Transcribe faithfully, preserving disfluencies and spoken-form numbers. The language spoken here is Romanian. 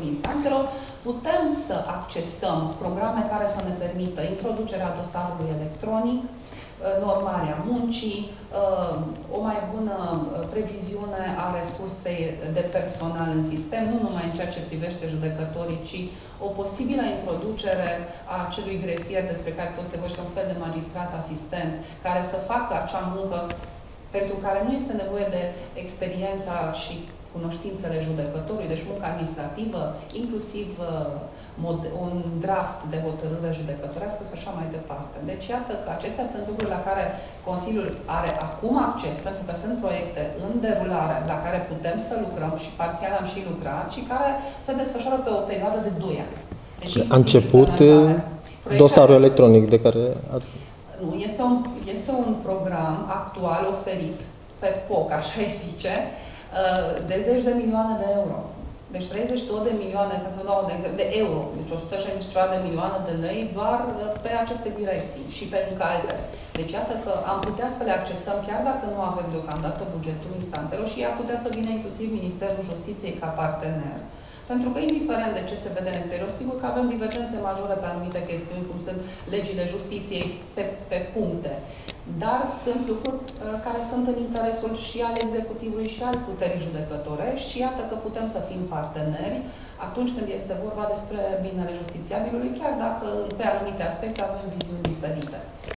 judecătorii instanțelor, putem să accesăm programe care să ne permită introducerea dosarului electronic, normarea muncii, o mai bună previziune a resursei de personal în sistem, nu numai în ceea ce privește judecătorii, ci o posibilă introducere a acelui grefier despre care tot se vorbește, un fel de magistrat asistent, care să facă acea muncă pentru care nu este nevoie de experiența și cunoștințele judecătorului, deci munca administrativă, inclusiv un draft de hotărâre judecătorească și așa mai departe. Deci iată că acestea sunt lucruri la care Consiliul are acum acces, pentru că sunt proiecte în derulare la care putem să lucrăm și parțial am și lucrat și care se desfășoară pe o perioadă de doi ani. Deci, a început dosarul electronic de care... Nu, este un, este un program actual oferit pe P O C, așa îi zice, de zeci de milioane de euro. Deci treizeci și două de milioane, ca să vă dau un exemplu, de euro, deci o sută șaizeci ceva de milioane de lei doar pe aceste direcții și pe încă altele. Deci iată că am putea să le accesăm, chiar dacă nu avem deocamdată bugetul instanțelor, și ar putea să vină inclusiv Ministerul Justiției ca partener. Pentru că, indiferent de ce se vede în exterior, sigur că avem divergențe majore pe anumite chestiuni, cum sunt legile justiției pe, pe puncte. Dar sunt lucruri uh, care sunt în interesul și al executivului și al puterii judecătorești și iată că putem să fim parteneri atunci când este vorba despre binele justițiabilului, chiar dacă pe anumite aspecte avem viziuni diferite.